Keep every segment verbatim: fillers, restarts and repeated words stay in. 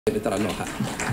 मित्रांनो हा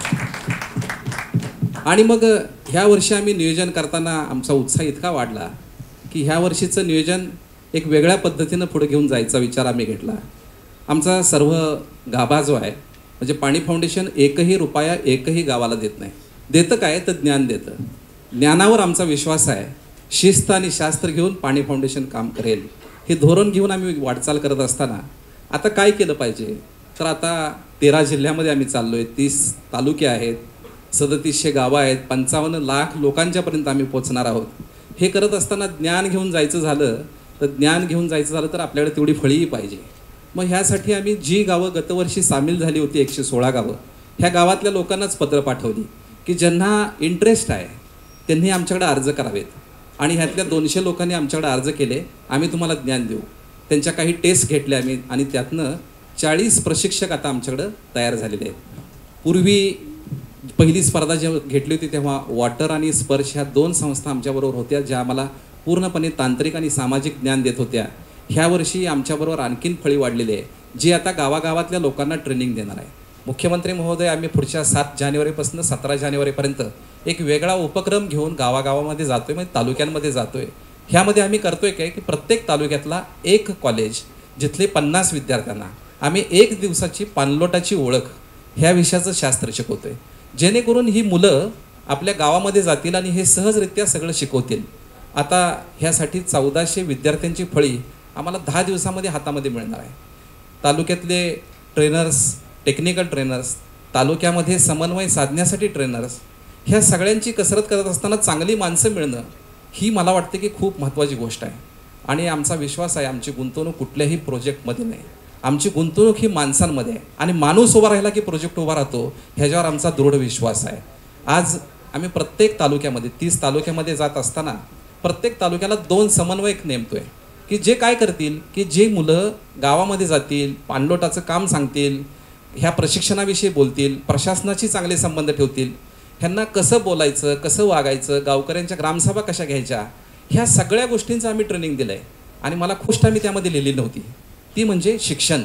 आणि मग ह्या वर्षी आम्ही नियोजन करताना आमचा उत्साह इतका वाढला की ह्या वर्षीचं नियोजन एक वेगळ्या पद्धतीनं पुढे घेऊन जायचा विचार आम्ही घेतला। आमचा सर्व गाभा जो आहे म्हणजे पाणी फाउंडेशन एकही रुपया एकही गावाला देत नाही, देतं काय तर ज्ञान देतं। ज्ञानावर आमचा विश्वास आहे, शिस्त आणि शास्त्र घेऊन पाणी फाउंडेशन काम करेल हे धोरण घेऊन आम्ही वाटचाल करत असताना आता काय केलं पाहिजे तर आता तेरा जिल्ह्यामध्ये आम्ही चाललोय, तीस तालुके आहेत, सदतीसशे गावं आहेत, पंचावन्न लाख लोकांच्यापर्यंत आम्ही पोहोचणार आहोत। हे करत असताना ज्ञान घेऊन जायचं झालं तर ज्ञान घेऊन जायचं झालं तर आपल्याकडे तेवढी फळीही पाहिजे। मग ह्यासाठी आम्ही जी गावं गतवर्षी सामील झाली होती एकशे सोळा गावं, ह्या गावातल्या लोकांनाच पत्र पाठवली की ज्यांना इंटरेस्ट आहे त्यांनी आमच्याकडे अर्ज करावेत आणि ह्यातल्या दोनशे लोकांनी आमच्याकडे अर्ज केले, आम्ही तुम्हाला ज्ञान देऊ। त्यांच्या काही टेस्ट घेतल्या आम्ही आणि त्यातनं चाळीस प्रशिक्षक आता आमच्याकडं तयार झालेले आहेत। पूर्वी पहिली स्पर्धा जेव्हा घेतली होती तेव्हा वॉटर आणि स्पर्श ह्या दोन संस्था आमच्याबरोबर होत्या ज्या आम्हाला पूर्णपणे तांत्रिक आणि सामाजिक ज्ञान देत होत्या। ह्या वर्षी आमच्याबरोबर आणखीन फळी वाढलेली आहे जी आता गावागावातल्या लोकांना ट्रेनिंग देणार आहे। मुख्यमंत्री महोदय आम्ही पुढच्या सात जानेवारीपासून सतरा जानेवारीपर्यंत एक वेगळा उपक्रम घेऊन गावागावामध्ये जातोय, म्हणजे तालुक्यांमध्ये जातोय। ह्यामध्ये आम्ही करतोय काय की प्रत्येक तालुक्यातला एक कॉलेज जिथले पन्नास विद्यार्थ्यांना आम्ही एक दिवसाची पाणलोटाची ओळख ह्या विषयाचं शास्त्र शिकवतोय, जेणेकरून ही मुलं आपल्या गावामध्ये जातील आणि हे सहजरित्या सगळं शिकवतील। आता ह्यासाठी चौदाशे विद्यार्थ्यांची फळी आम्हाला दहा दिवसामध्ये हातामध्ये मिळणार आहे। तालुक्यातले ट्रेनर्स, टेक्निकल ट्रेनर्स, तालुक्यामध्ये समन्वय साधण्यासाठी ट्रेनर्स, ह्या सगळ्यांची कसरत करत असताना चांगली माणसं मिळणं ही मला वाटते की खूप महत्त्वाची गोष्ट आहे। आणि आमचा विश्वास आहे आमची गुंतवणूक कुठल्याही प्रोजेक्टमध्ये नाही, आमची गुंतवणूक ही माणसांमध्ये आहे आणि माणूस उभा राहिला की प्रोजेक्ट उभा राहतो, ह्याच्यावर आमचा दृढ विश्वास आहे। आज आम्ही प्रत्येक तालुक्यामध्ये तीस तालुक्यामध्ये जात असताना प्रत्येक तालुक्याला दोन समन्वयक नेमतोय की जे काय करतील की जे मुलं गावामध्ये जातील, पाणलोटाचं काम सांगतील, ह्या प्रशिक्षणाविषयी बोलतील, प्रशासनाशी चांगले संबंध ठेवतील, ह्यांना कसं बोलायचं, कसं वागायचं, गावकऱ्यांच्या ग्रामसभा कशा घ्यायच्या, ह्या सगळ्या गोष्टींचं आम्ही ट्रेनिंग दिलं आहे। आणि मला गोष्ट आम्ही त्यामध्ये लिहिली नव्हती ती म्हणजे शिक्षण।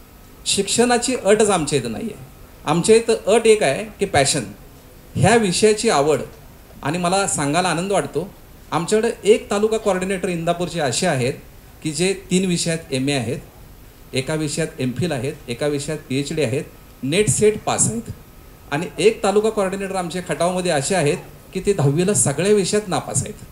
शिक्षणाची अटच आमच्या इथं नाही आहे, आमच्या इथं अट एक आहे की पॅशन, ह्या विषयाची आवड। आणि मला सांगायला आनंद वाटतो आमच्याकडे एक तालुका कोऑर्डिनेटर इंदापूरचे असे आहेत की जे तीन विषयात एम ए आहेत, एका विषयात एम फिल आहेत, एका विषयात पी एच डी आहेत, नेट सेट पास आहेत। आणि एक तालुका कोऑर्डिनेटर आमचे खटावमध्ये असे आहेत की ते दहावीला सगळ्या विषयात नापास आहेत।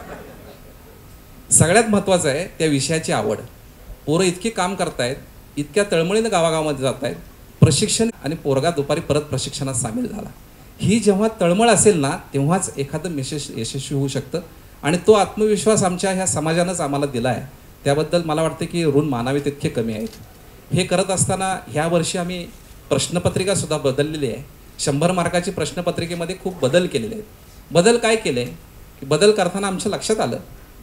सगळ्यात महत्त्वाचं आहे त्या विषयाची आवड। पोरं इतकी काम करतायत, इतक्या तळमळीनं गावागावामध्ये जात आहेत, प्रशिक्षण आणि पोरगा दुपारी परत प्रशिक्षणात सामील झाला। ही जेव्हा तळमळ असेल ना तेव्हाच एखादं यशस् यशस्वी होऊ शकतं आणि तो आत्मविश्वास आमच्या ह्या समाजानंच आम्हाला दिला आहे, त्याबद्दल मला वाटतं की ऋण मानावे तितके कमी आहेत। हे करत असताना ह्या वर्षी आम्ही प्रश्नपत्रिकासुद्धा बदललेली आहे। शंभर मार्काची प्रश्नपत्रिकेमध्ये खूप बदल केलेले आहेत। बदल काय केले की बदल करताना आमच्या लक्षात आलं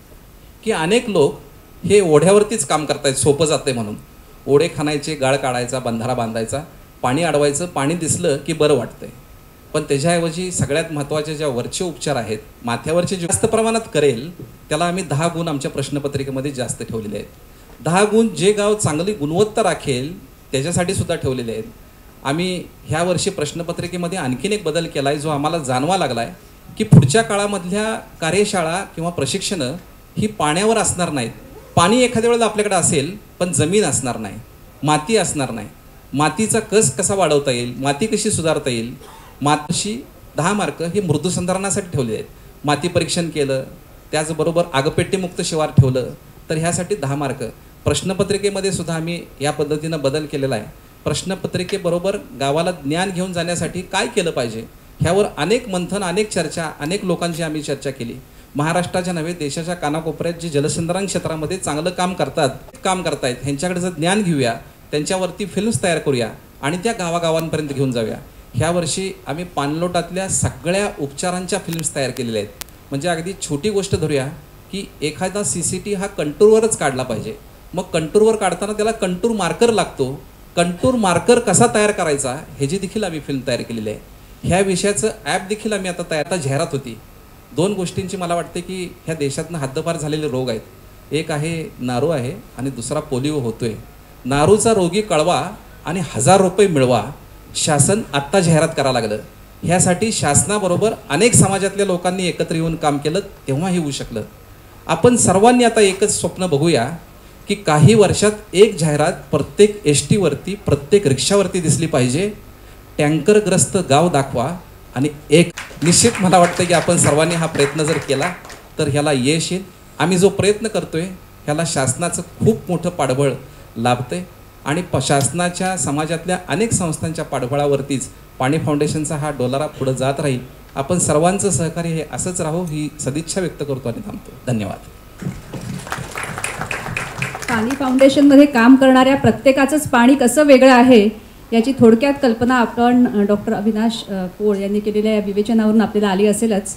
की अनेक लोक हे ओढ्यावरतीच काम करतायत, सोपं जाते म्हणून ओढे खाणायचे, गाळ काढायचा, बंधारा बांधायचा, पाणी अडवायचं, पाणी दिसलं की बरं वाटतंय। पण त्याच्याऐवजी सगळ्यात महत्त्वाचे ज्या वरचे उपचार आहेत, माथ्यावरचे जास्त प्रमाणात करेल त्याला आम्ही दहा गुण आमच्या प्रश्नपत्रिकेमध्ये जास्त ठेवलेले आहेत। दहा गुण जे गाव चांगली गुणवत्ता राखेल त्याच्यासाठी सुद्धा ठेवलेले आहेत। आम्ही ह्या वर्षी प्रश्नपत्रिकेमध्ये आणखीन एक बदल केला आहे जो आम्हाला जाणवा लागला आहे की पुढच्या काळामधल्या कार्यशाळा किंवा प्रशिक्षणं ही पाण्यावर असणार नाहीत। पाणी एखाद्या वेळेला आपल्याकडे असेल पण जमीन असणार नाही, माती असणार नाही, मातीचा कस कसा वाढवता येईल, माती कशी सुधारता येईल, मातीशी दहा मार्क हे मृदूसंधारणासाठी ठेवले आहेत। माती परीक्षण केलं, त्याचबरोबर आगपेटीमुक्त शिवार ठेवलं तर ह्यासाठी दहा मार्क। प्रश्नपत्रिकेमध्ये सुद्धा आम्ही या पद्धतीनं बदल केलेला आहे। प्रश्नपत्रिकेबरोबर गावाला ज्ञान घेऊन जाण्यासाठी काय केलं पाहिजे ह्यावर अनेक मंथन, अनेक चर्चा, अनेक लोकांची आम्ही चर्चा केली। महाराष्ट्राच्या नव्हे देशाच्या कानाकोपऱ्यात जे जलसंधारण क्षेत्रामध्ये चांगलं काम करतात काम करतायत ह्यांच्याकडे जर ज्ञान घेऊया, त्यांच्यावरती फिल्म्स तयार करूया आणि त्या गावागावांपर्यंत घेऊन जाऊया। ह्या वर्षी आम्ही पाणलोटातल्या सगळ्या उपचारांच्या फिल्म्स तयार केलेल्या आहेत। म्हणजे अगदी छोटी गोष्ट धरूया की एखादा सी सी टी हा कंटूरवरच काढला पाहिजे, मग कंटूरवर काढताना त्याला कंटूर मार्कर लागतो, कंटूर मार्कर कसा तयार करायचा ह्याची देखील आम्ही फिल्म तयार केलेली आहे। ह्या विषयाचं ॲप देखील आम्ही आता तयार आता जाहिरात होती। दोन गोष्टींची मला वाटते की ह्या देशातनं हद्दपार झालेले रोग आहेत, एक आहे नारू आहे आणि दुसरा पोलिओ होतोय। नारूचा रोगी कळवा आणि हजार रुपये मिळवा शासन आत्ता जाहिरात करायला लागलं. ह्यासाठी शासनाबरोबर अनेक समाजातल्या लोकांनी एकत्र येऊन काम केलं, तेव्हा हे होऊ शकलं. आपण सर्वांनी आता एकच स्वप्न बघूया की काही वर्षात एक जाहिरात प्रत्येक एस टीवरती, प्रत्येक रिक्षावरती दिसली पाहिजे. टँकरग्रस्त गाव दाखवा आणि एक निश्चित मला वाटतं की आपण सर्वांनी हा प्रयत्न जर केला तर ह्याला यश येईल. आम्ही जो प्रयत्न करतोय ह्याला शासनाचं खूप मोठं पाठबळ लाभतंय आणि प शासनाच्या समाजातल्या अनेक संस्थांच्या पाठबळावरतीच पाणी फाउंडेशनचा हा डोलारा पुढे जात राहील. आपण सर्वांचं सहकार्य हे असंच राहू ही सदिच्छा व्यक्त करतो आणि थांबतो. धन्यवाद. पाणी फाउंडेशनमध्ये काम करणाऱ्या प्रत्येकाचंच पाणी कसं वेगळं आहे याची थोडक्यात कल्पना आपण डॉक्टर अविनाश पोळ यांनी केलेल्या या विवेचनावरून आपल्याला आली असेलच.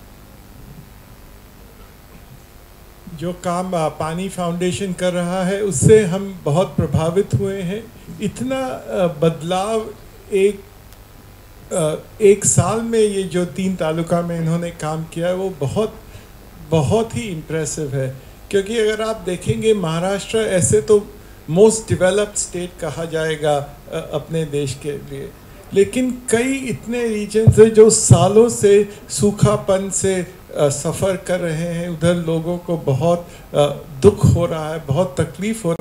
जो काम पानी फाउंडेशन कर रहा है उससे हम बहुत प्रभावित हुए हैं. इतना बदलाव एक एक साल में ये जो तीन तालुका में इन्होंने काम किया है वो बहुत बहुत ही इम्प्रेसिव है. क्योंकि अगर आप देखेंगे महाराष्ट्र ऐसे तो मोस्ट डेवलप्ड स्टेट कहा जाएगा अपने देश के लिए, लेकिन कई इतने रीजन्स हैं जो सालों से सूखापन से सफ़र कर रहे हैं. उधर लोगों को बहुत दुख हो रहा है, बहुत तकलीफ़ हो रहा है.